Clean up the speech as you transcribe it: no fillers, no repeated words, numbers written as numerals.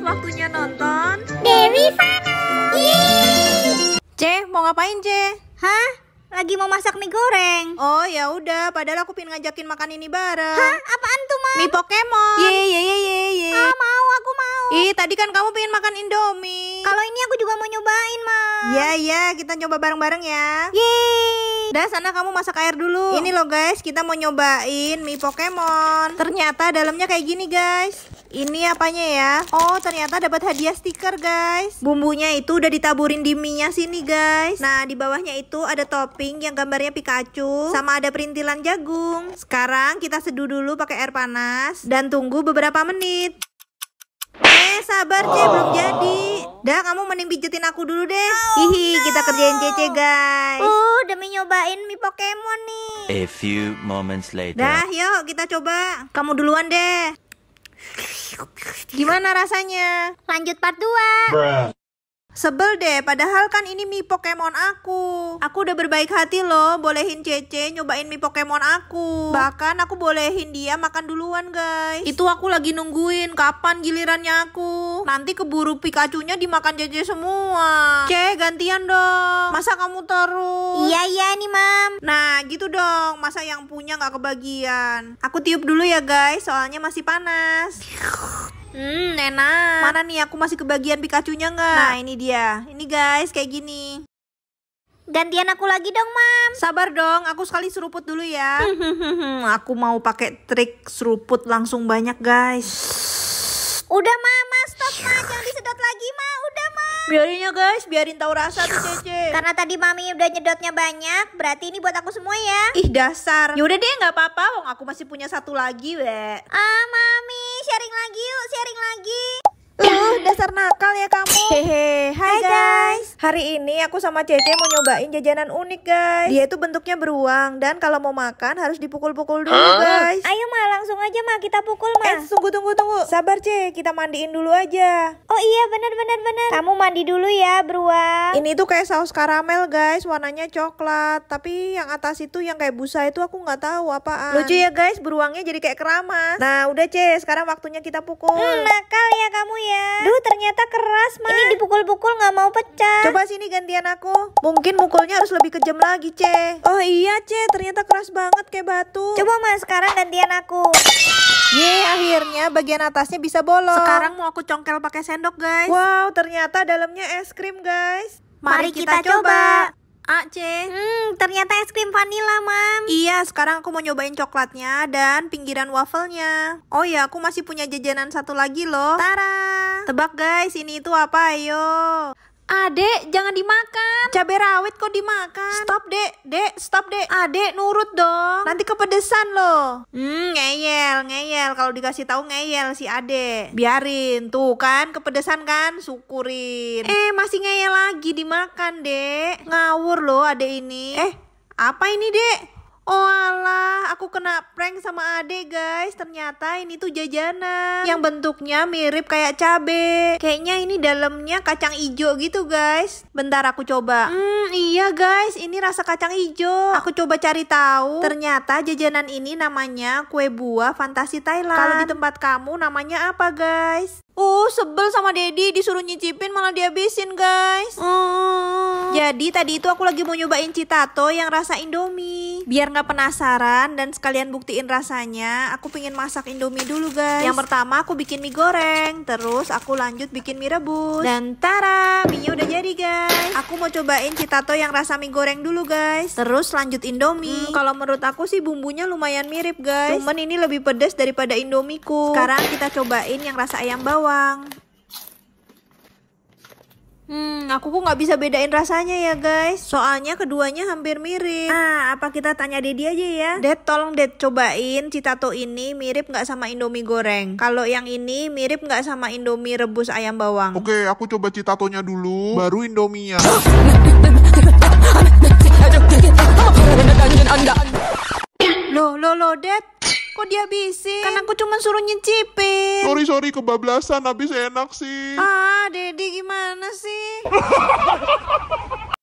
waktunya nonton Dewi Fana. C, mau ngapain C? Hah? Lagi mau masak mie goreng. Oh ya udah, padahal aku pengen ngajakin makan ini bareng. Hah? Apaan tuh, Mam? Mie Pokemon. Ye. Ah, mau, aku mau. Ih, tadi kan kamu pengen makan Indomie. Kalau ini aku juga mau nyobain, Mam. Ya, kita coba bareng-bareng ya. Yeay. Udah, sana kamu masak air dulu. Ini loh guys, kita mau nyobain mie Pokemon. Ternyata dalamnya kayak gini guys. Ini apanya ya? Oh, ternyata dapat hadiah stiker guys. Bumbunya itu udah ditaburin di mie-nya sini guys. Nah, di bawahnya itu ada topping yang gambarnya Pikachu sama ada perintilan jagung. Sekarang kita seduh dulu pakai air panas dan tunggu beberapa menit. Sabar C, belum jadi. Dah, kamu mending pijetin aku dulu deh. Hihi, kita kerjain Cece guys. Demi nyobain mie Pokemon nih. A few moments later. Dah, yuk kita coba. Kamu duluan deh. Gimana rasanya? Lanjut part 2. Sebel deh, padahal kan ini mie Pokemon aku. Aku udah berbaik hati loh, bolehin Cece nyobain mie Pokemon aku. Bahkan aku bolehin dia makan duluan guys. Itu aku lagi nungguin kapan gilirannya aku. Nanti keburu Pikachu-nya dimakan Cece semua. C, gantian dong. Masa kamu terus? Iya nih, Mam. Nah gitu dong, masa yang punya nggak kebagian. Aku tiup dulu ya guys, soalnya masih panas. Enak. Mana nih, aku masih kebagian Pikachu-nya nggak? Nah ini dia. Ini guys, kayak gini. Gantian aku lagi dong, Mam. Sabar dong, aku sekali seruput dulu ya. Aku mau pakai trik seruput langsung banyak guys. Udah, Mama, stop, Ma. Jangan disedot lagi, Ma. Udah, Ma. Biarin ya guys, biarin tahu rasa tuh Cece. Karena tadi Mami udah nyedotnya banyak, berarti ini buat aku semua ya. Ih dasar. Yaudah deh, nggak apa-apa, wong aku masih punya satu lagi we. Mami, sharing lagi yuk, sharing lagi. Dasar nakal ya kamu. Hehe, hai guys. Hari ini aku sama Cece mau nyobain jajanan unik guys. Dia itu bentuknya beruang dan kalau mau makan harus dipukul-pukul dulu guys. Ayo, Ma, langsung aja, Ma, kita pukul, Ma. Tunggu. Sabar Ce, kita mandiin dulu aja. Oh iya, bener. Kamu mandi dulu ya, beruang. Ini tuh kayak saus karamel guys, warnanya coklat. Tapi yang atas itu yang kayak busa itu aku nggak tahu apaan. Lucu ya guys, beruangnya jadi kayak keramas. Nah udah Ce, sekarang waktunya kita pukul. Nakal ya kamu ya. Duh, ternyata keras, Ma. Ini dipukul-pukul nggak mau pecah. Coba sini gantian aku. Mungkin mukulnya harus lebih kejam lagi Ce. Oh iya Ce, ternyata keras banget kayak batu. Coba, Ma, sekarang gantian aku. Akhirnya bagian atasnya bisa bolong. Sekarang mau aku congkel pakai sendok guys. Wow, ternyata dalamnya es krim guys. Mari kita coba. C. Ternyata es krim vanila, Mam. Iya, sekarang aku mau nyobain coklatnya dan pinggiran wafelnya. Oh ya, aku masih punya jajanan satu lagi loh. Tara. Tebak guys, ini itu apa? Ayo. Adek, jangan dimakan. Cabai rawit kok dimakan. Stop dek, stop dek. Adek nurut dong. Nanti kepedesan loh. Ngeyel. Kalau dikasih tahu ngeyel si adek. Biarin, tuh kan kepedesan kan, syukurin. Masih ngeyel lagi, dimakan dek. Ngawur loh adek ini. Apa ini dek? Oh alah, aku kena prank sama adek guys. Ternyata ini tuh jajanan yang bentuknya mirip kayak cabe. Kayaknya ini dalamnya kacang ijo gitu guys. Bentar aku coba. Iya guys, ini rasa kacang ijo. Aku coba cari tahu. Ternyata jajanan ini namanya kue buah fantasi Thailand. Kalau di tempat kamu namanya apa guys? Sebel sama Dedi, disuruh nyicipin malah dihabisin guys. Jadi tadi itu aku lagi mau nyobain Citato yang rasa Indomie. Biar nggak penasaran dan sekalian buktiin rasanya, aku pengen masak Indomie dulu guys. Yang pertama aku bikin mie goreng, terus aku lanjut bikin mie rebus. Dan tara, mie-nya udah jadi guys. Aku mau cobain Citato yang rasa mie goreng dulu guys. Terus lanjut Indomie. Kalau menurut aku sih bumbunya lumayan mirip guys. Cuman ini lebih pedas daripada Indomiku. Sekarang kita cobain yang rasa ayam bawang. Aku kok nggak bisa bedain rasanya ya guys. Soalnya keduanya hampir mirip. Apa kita tanya Dedi aja ya? Ded, tolong Ded cobain Citato ini mirip nggak sama Indomie goreng. Kalau yang ini mirip nggak sama Indomie rebus ayam bawang? Oke, aku coba Citatonya dulu, baru Indomie-nya. Loh Ded, kok dihabisin? Kan aku cuma suruh nyicipin. Sorry, kebablasan, habis enak sih. Dedi gimana sih?